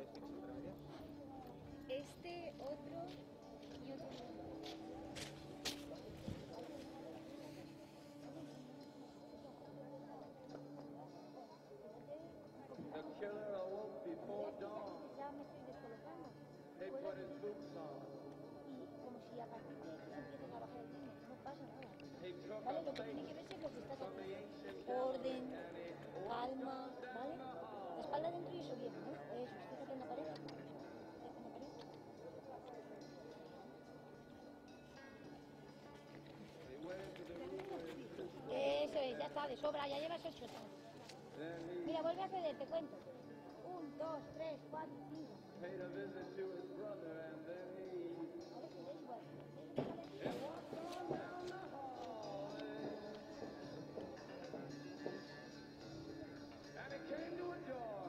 Este, otro y otro. The killer awoke before dawn. Ya me estoy descolocando. He put his boots on. Y como si a partir de aquí se empiecen a bajar el ritmo, no pasa nada. He took ¿Vale? a Lo que tiene plate que verse es lo que estás from the haciendo. ancient Orden, and he calma, walked down ¿vale? the hall. La espalda dentro y eso bien, ¿no? Eso, estás haciendo pared. Estás haciendo pared. He went into the room with his pistol. Eso es, ya está, de sobra, ya llevas 8. Then Mira, vuelve a ceder, te cuento. 1, 2, 3, 4, 5. he paid a visit to his brother and then he Ahora sí, es igual. walked on down the hall. And he came to a door.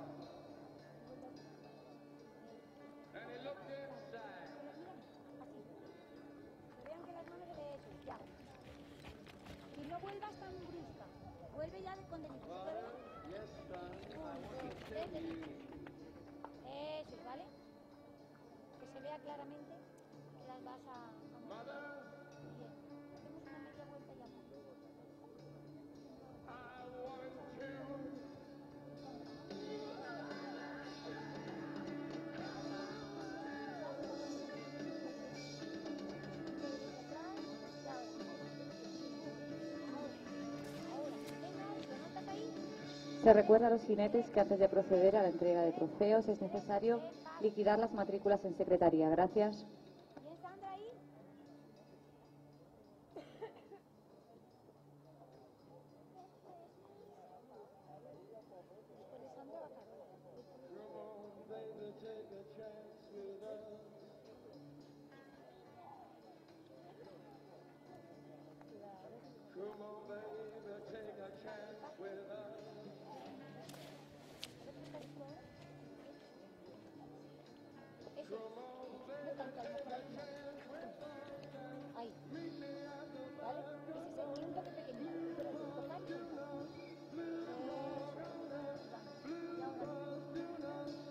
And he looked inside. Así. Que vean que las manos de eso, ya. Y no vuelvas tan brusca. Vuelve ya con derecho. Father, yes, son, I want to tell you. Eso es, ¿vale? Que se vea claramente que las vas a... Mother, Bien. Hacemos una media vuelta y ya. I want to. Se recuerda a los jinetes que antes de proceder a la entrega de trofeos es necesario liquidar las matrículas en secretaría. Gracias. ¿Tienes Sandra ahí? Después de Sandra va Carola. Come on, baby, take a chance with us. Come on, baby, take a chance with us. Eso. Come on, No baby, tanto, a lo mejor ahí. Ahí. ¿Vale? Ese es el un toque pequeñito. Pero sin tocar y soltar. Y ahora.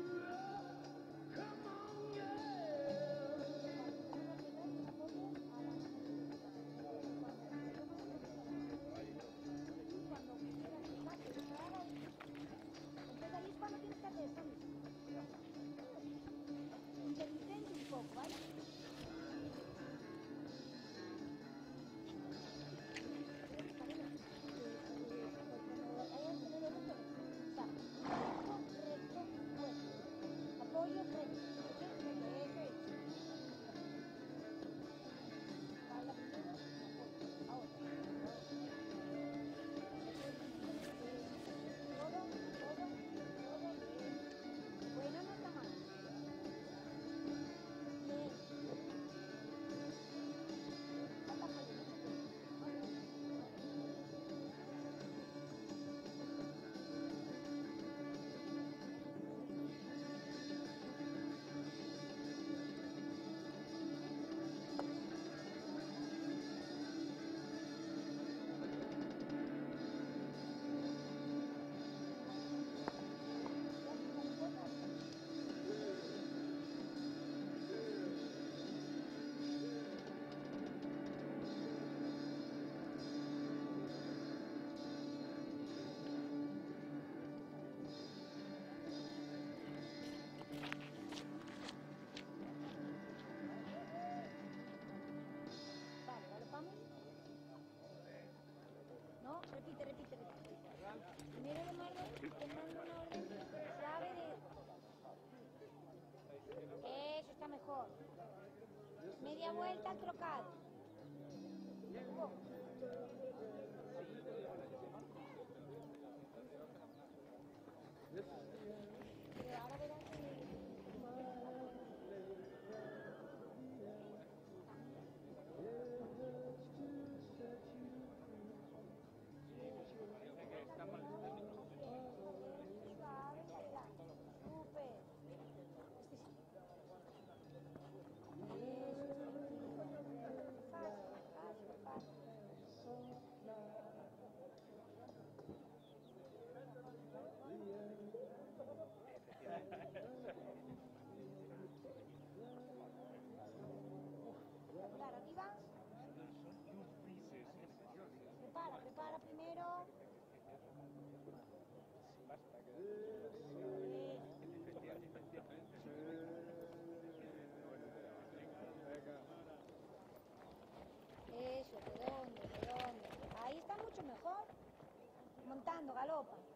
Entonces ahí es cuando tienes que hacer esto. Intermitente un poco, ¿vale? Apoyo recto. Eso es. Para primero, ahora. Todo bien. Bueno, no está mal. Bien. Falta apoyo, No, repite. Primero de mando una orden suave de... Eso está mejor. Media vuelta al trocado. Pero ahora verás que... galopa.